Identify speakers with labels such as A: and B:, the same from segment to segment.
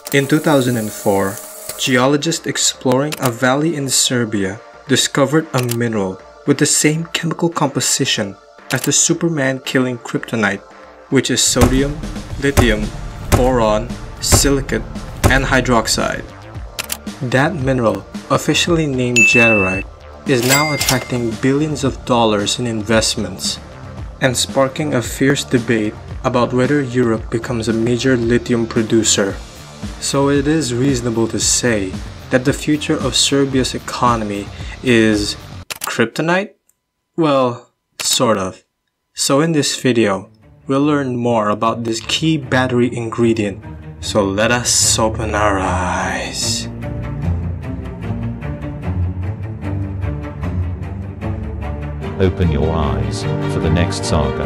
A: In 2004, geologists exploring a valley in Serbia discovered a mineral with the same chemical composition as the Superman-killing Kryptonite, which is sodium, lithium, boron, silicate, and hydroxide. That mineral, officially named Jadarite, is now attracting billions of dollars in investments and sparking a fierce debate about whether Europe becomes a major lithium producer. So it is reasonable to say that the future of Serbia's economy is Kryptonite? Well, sort of. So in this video, we'll learn more about this key battery ingredient. So let us open our eyes.
B: Open your eyes for the next saga.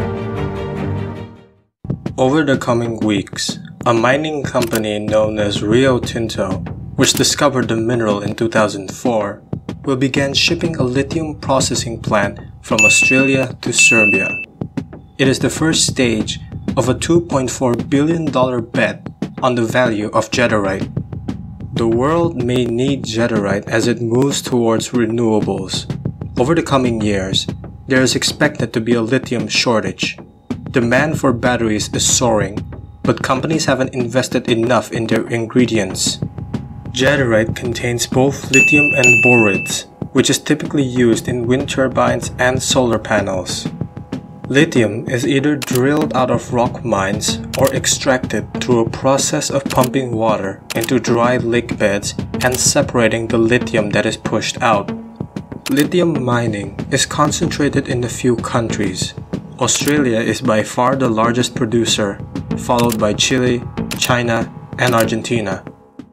A: Over the coming weeks, a mining company known as Rio Tinto, which discovered the mineral in 2004, will begin shipping a lithium processing plant from Australia to Serbia. It is the first stage of a $2.4 billion bet on the value of Jadarite. The world may need Jadarite as it moves towards renewables. Over the coming years, there is expected to be a lithium shortage. Demand for batteries is soaring, but companies haven't invested enough in their ingredients. Jadarite contains both lithium and borate, which is typically used in wind turbines and solar panels. Lithium is either drilled out of rock mines or extracted through a process of pumping water into dry lake beds and separating the lithium that is pushed out. Lithium mining is concentrated in a few countries. Australia is by far the largest producer, followed by Chile, China, and Argentina.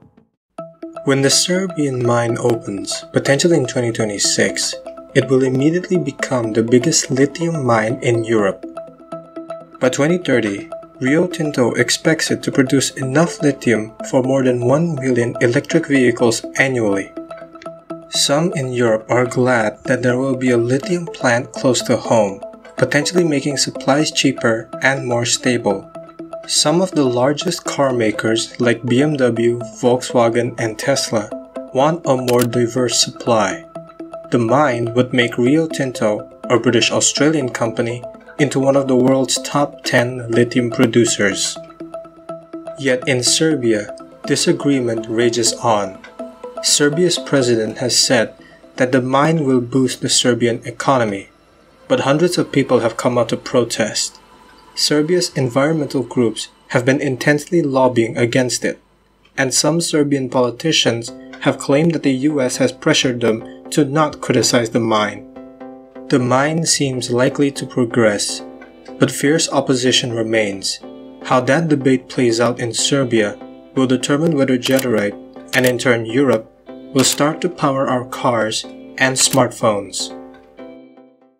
A: When the Serbian mine opens, potentially in 2026, it will immediately become the biggest lithium mine in Europe. By 2030, Rio Tinto expects it to produce enough lithium for more than 1 million electric vehicles annually. Some in Europe are glad that there will be a lithium plant close to home, potentially making supplies cheaper and more stable. Some of the largest car makers like BMW, Volkswagen, and Tesla want a more diverse supply. The mine would make Rio Tinto, a British-Australian company, into one of the world's top 10 lithium producers. Yet in Serbia, disagreement rages on. Serbia's president has said that the mine will boost the Serbian economy, but hundreds of people have come out to protest. Serbia's environmental groups have been intensely lobbying against it, and some Serbian politicians have claimed that the US has pressured them to not criticize the mine. The mine seems likely to progress, but fierce opposition remains. How that debate plays out in Serbia will determine whether Jadarite, and in turn Europe, will start to power our cars and smartphones.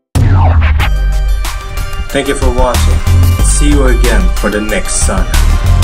A: Thank you for watching. See you again for the next saga.